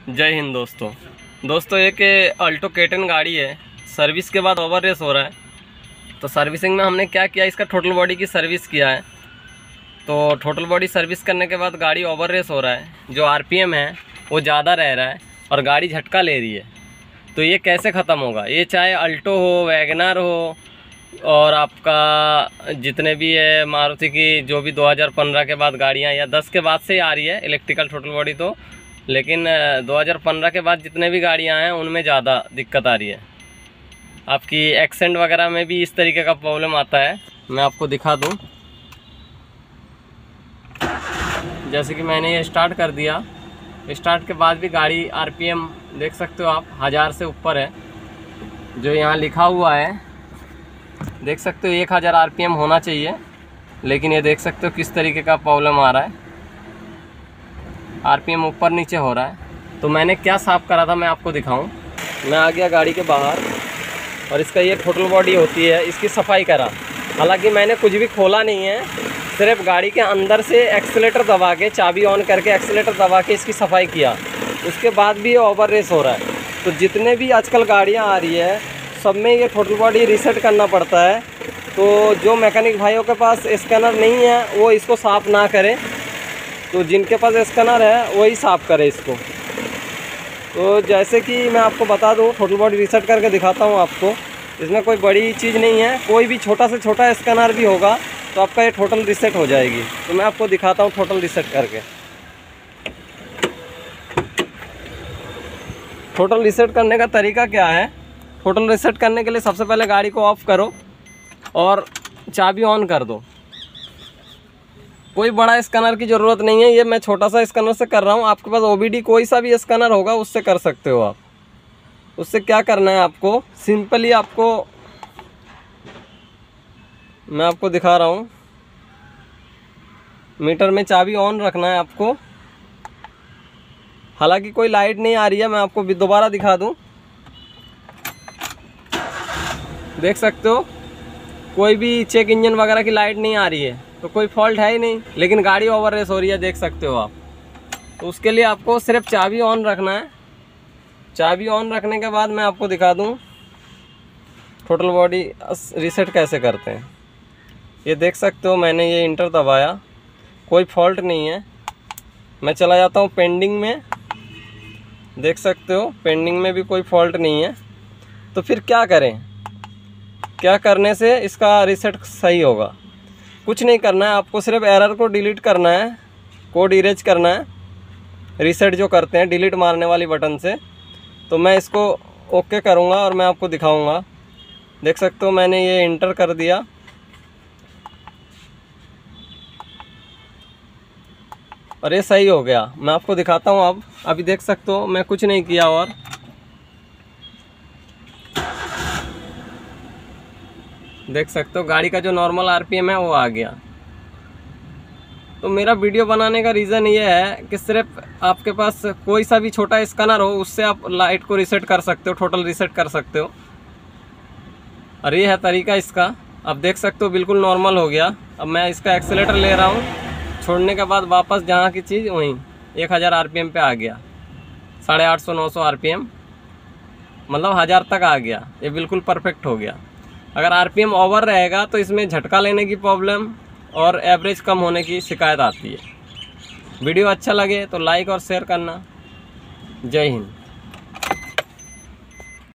जय हिंद दोस्तों एक अल्टो K10 गाड़ी है। सर्विस के बाद ओवर रेस हो रहा है। तो सर्विसिंग में हमने क्या किया, इसका टोटल बॉडी की सर्विस किया है। तो टोटल बॉडी सर्विस करने के बाद गाड़ी ओवर रेस हो रहा है। जो आरपीएम है वो ज़्यादा रह रहा है और गाड़ी झटका ले रही है। तो ये कैसे ख़त्म होगा? ये चाहे अल्टो हो, वैगनर हो और आपका जितने भी है मारुति की, जो भी 2015 के बाद गाड़ियाँ या 10 के बाद से ही आ रही है इलेक्ट्रिकल टोटल बॉडी, तो लेकिन 2015 के बाद जितने भी गाड़ियाँ हैं उनमें ज़्यादा दिक्कत आ रही है। आपकी एक्सेंट वगैरह में भी इस तरीके का प्रॉब्लम आता है। मैं आपको दिखा दूं, जैसे कि मैंने ये स्टार्ट कर दिया। स्टार्ट के बाद भी गाड़ी आरपीएम देख सकते हो आप, 1000 से ऊपर है। जो यहाँ लिखा हुआ है देख सकते हो 1000 आरपीएम होना चाहिए, लेकिन ये देख सकते हो किस तरीके का प्रॉब्लम आ रहा है। आरपीएम ऊपर नीचे हो रहा है। तो मैंने क्या साफ़ करा था मैं आपको दिखाऊं। मैं आ गया गाड़ी के बाहर और इसका ये टोटल बॉडी होती है, इसकी सफाई करा। हालांकि मैंने कुछ भी खोला नहीं है, सिर्फ गाड़ी के अंदर से एक्सीलेटर दबा के, चाबी ऑन करके एक्सीलेटर दबा के इसकी सफाई किया। उसके बाद भी ये ओवर रेस हो रहा है। तो जितने भी आजकल गाड़ियाँ आ रही है सब में ये टोटल बॉडी रीसेट करना पड़ता है। तो जो मैकेनिक भाइयों के पास स्कैनर नहीं है वो इसको साफ़ ना करें, तो जिनके पास स्कैनर है वही साफ़ करे इसको। तो जैसे कि मैं आपको बता दूं, टोटल बॉडी रीसेट करके दिखाता हूं आपको। इसमें कोई बड़ी चीज़ नहीं है, कोई भी छोटा से छोटा स्कैनर भी होगा तो आपका ये टोटल रीसेट हो जाएगी। तो मैं आपको दिखाता हूं टोटल रीसेट करके। टोटल रीसेट करने का तरीका क्या है? टोटल रीसेट करने के लिए सबसे पहले गाड़ी को ऑफ करो और चाबी ऑन कर दो। कोई बड़ा स्कैनर की ज़रूरत नहीं है, ये मैं छोटा सा स्कैनर से कर रहा हूँ। आपके पास ओबीडी कोई सा भी स्कैनर होगा उससे कर सकते हो आप। उससे क्या करना है आपको, सिंपली आपको मैं आपको दिखा रहा हूँ। मीटर में चाबी ऑन रखना है आपको। हालांकि कोई लाइट नहीं आ रही है, मैं आपको दोबारा दिखा दूँ। देख सकते हो कोई भी चेक इंजन वगैरह की लाइट नहीं आ रही है, तो कोई फॉल्ट है ही नहीं, लेकिन गाड़ी ओवर रेस हो रही है, देख सकते हो आप। तो उसके लिए आपको सिर्फ चाबी ऑन रखना है। चाबी ऑन रखने के बाद मैं आपको दिखा दूं टोटल बॉडी रीसेट कैसे करते हैं। ये देख सकते हो मैंने ये इंटर दबाया, कोई फॉल्ट नहीं है। मैं चला जाता हूँ पेंडिंग में, देख सकते हो पेंडिंग में भी कोई फॉल्ट नहीं है। तो फिर क्या करें, क्या करने से इसका रीसेट सही होगा? कुछ नहीं करना है आपको, सिर्फ एरर को डिलीट करना है, कोड इरेज करना है। रीसेट जो करते हैं डिलीट मारने वाली बटन से। तो मैं इसको ओके करूँगा और मैं आपको दिखाऊंगा। देख सकते हो मैंने ये इंटर कर दिया और ये सही हो गया। मैं आपको दिखाता हूँ अब। अभी देख सकते हो मैं कुछ नहीं किया और देख सकते हो गाड़ी का जो नॉर्मल आरपीएम है वो आ गया। तो मेरा वीडियो बनाने का रीज़न ये है कि सिर्फ आपके पास कोई सा भी छोटा स्कैनर हो उससे आप लाइट को रीसेट कर सकते हो, टोटल रीसेट कर सकते हो। और ये है तरीका इसका। अब देख सकते हो बिल्कुल नॉर्मल हो गया। अब मैं इसका एक्सीलेटर ले रहा हूँ, छोड़ने के बाद वापस जहाँ की चीज़ वहीं 1000 आरपीएम पे आ गया। 850-900 आरपीएम, मतलब 1000 तक आ गया। ये बिल्कुल परफेक्ट हो गया। अगर आरपीएम ओवर रहेगा तो इसमें झटका लेने की प्रॉब्लम और एवरेज कम होने की शिकायत आती है। वीडियो अच्छा लगे तो लाइक और शेयर करना। जय हिंद।